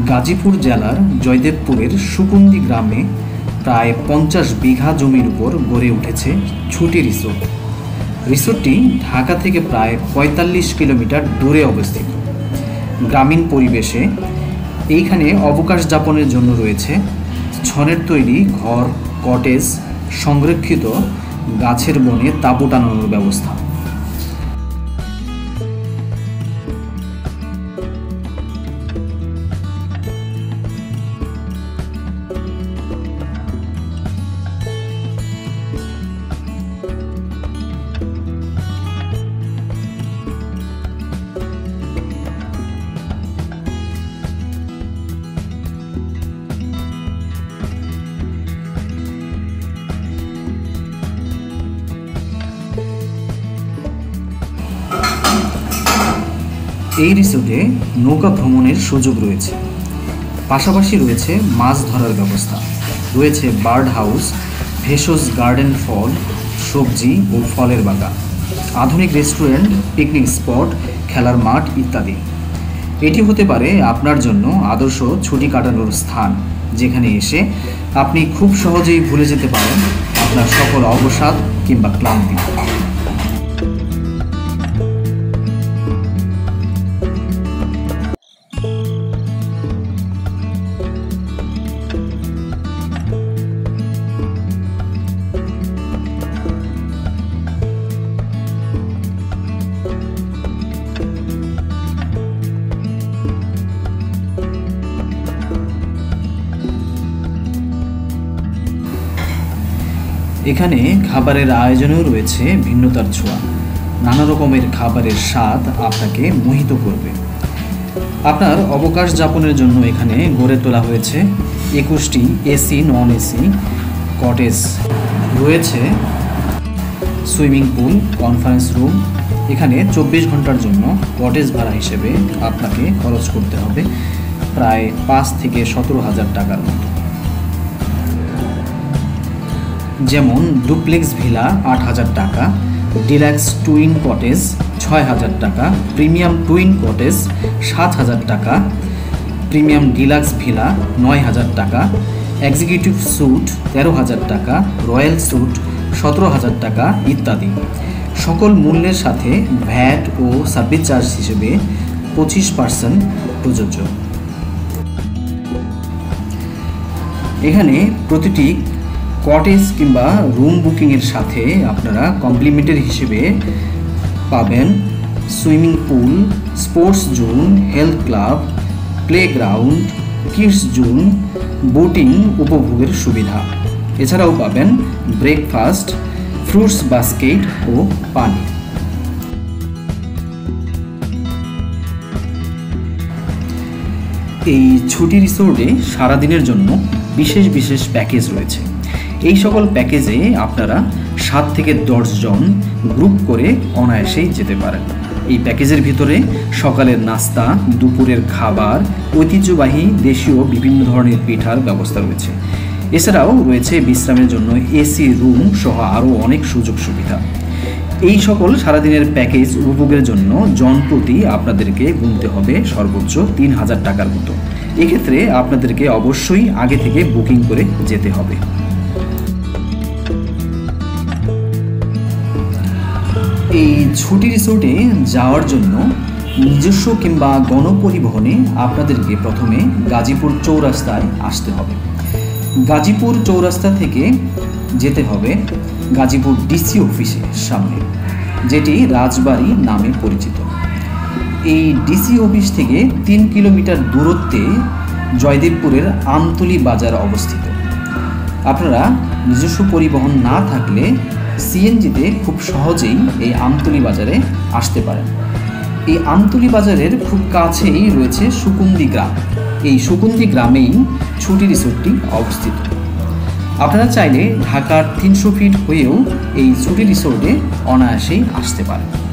গাজীপুর জেলার জয়দেবপুরের সুকুন্দি গ্রামে প্রায় 50 বিঘা জমির উপর গড়ে উঠেছে ছুটি রিসোর্ট। রিসোর্টটি ঢাকা থেকে প্রায় 45 কিলোমিটার দূরে অবস্থিত। গ্রামীণ পরিবেশে এইখানে অবকাশ যাপনের জন্য রয়েছে ছনের তৈরি ঘর, কটেজ, সংরক্ষিত গাছের বনে তাঁবু টানানোর ব্যবস্থা। এই রিসোর্টে নৌকা ভ্রমণের সুযোগ রয়েছে, পাশাপাশি রয়েছে মাছ ধরার ব্যবস্থা, রয়েছে বার্ড হাউস, ভেষজ গার্ডেন, ফল, সবজি ও ফলের বাগান, আধুনিক রেস্টুরেন্ট, পিকনিক স্পট, খেলার মাঠ ইত্যাদি। এটি হতে পারে আপনার জন্য আদর্শ ছুটি কাটানোর স্থান, যেখানে এসে আপনি খুব সহজেই ভুলে যেতে পারেন আপনার সকল অবসাদ কিংবা ক্লান্তি। এখানে খাবারের আয়োজনেও রয়েছে ভিন্নতার ছোঁয়া। নানা রকমের খাবারের স্বাদ আপনাকে মোহিত করবে। আপনার অবকাশ যাপনের জন্য এখানে গড়ে তোলা হয়েছে 21টি এসি, নন এসি কটেজ, রয়েছে সুইমিং পুল, কনফারেন্স রুম। এখানে 24 ঘন্টার জন্য কটেজ ভাড়া হিসেবে আপনাকে খরচ করতে হবে প্রায় 5 থেকে 17,000 টাকার মতো। যেমন ডুপ্লেক্স ভিলা 8,000 টাকা, ডিলাক্স টুইন কটেজ 6,000 টাকা, প্রিমিয়াম টুইন কটেজ 7,000 টাকা, প্রিমিয়াম ডিলাক্স ভিলা 9,000 টাকা, এক্সিকিউটিভ স্যুট 13,000 টাকা, রয়্যাল স্যুট 17,000 টাকা ইত্যাদি। সকল মূল্যের সাথে ভ্যাট ও সার্ভিস চার্জ হিসেবে 25% প্রযোজ্য। এখানে প্রতিটি কটেজ কিংবা রুম বুকিংয়ের সাথে আপনারা কমপ্লিমেন্টারি হিসেবে পাবেন swimming pool, sports zone, health club, playground, kids zone, boating উপভোগের সুবিধা। এছাড়াও পাবেন ব্রেকফাস্ট, ফ্রুটস বাস্কেট ও পানি। এই ছুটি রিসোর্টে সারাদিনের জন্য বিশেষ বিশেষ প্যাকেজ রয়েছে। এই সকল প্যাকেজে আপনারা 7 থেকে 10 জন গ্রুপ করে অনায়াসেই যেতে পারেন। এই প্যাকেজের ভিতরে সকালের নাস্তা, দুপুরের খাবার, ঐতিহ্যবাহী দেশীয় বিভিন্ন ধরনের পিঠার ব্যবস্থা রয়েছে। এছাড়াও রয়েছে বিশ্রামের জন্য এসি রুম সহ আরও অনেক সুযোগ সুবিধা। এই সকল সারাদিনের প্যাকেজ উপভোগের জন্য জনপ্রতি আপনাদেরকে গুনতে হবে সর্বোচ্চ 3,000 টাকার মতো। এক্ষেত্রে আপনাদেরকে অবশ্যই আগে থেকে বুকিং করে যেতে হবে। এই ছুটি রিসোর্টে যাওয়ার জন্য নিজস্ব কিংবা গণপরিবহনে আপনাদেরকে প্রথমে গাজীপুর চৌরাস্তায় আসতে হবে। গাজীপুর চৌরাস্তা থেকে যেতে হবে গাজীপুর ডিসি অফিসের সামনে, যেটি রাজবাড়ি নামে পরিচিত। এই ডিসি অফিস থেকে 3 কিলোমিটার দূরত্বে জয়দেবপুরের আমতলী বাজার অবস্থিত। আপনারা নিজস্ব পরিবহন না থাকলে সিএনজিতে খুব সহজেই এই আমতলী বাজারে আসতে পারেন। এই আমতলী বাজারের খুব কাছেই রয়েছে সুকুন্দি গ্রাম। এই সুকুন্দি গ্রামেই ছুটি রিসোর্টটি অবস্থিত। আপনারা চাইলে ঢাকার 300 ফিট হয়েও এই ছুটি রিসোর্টে অনায়াসেই আসতে পারেন।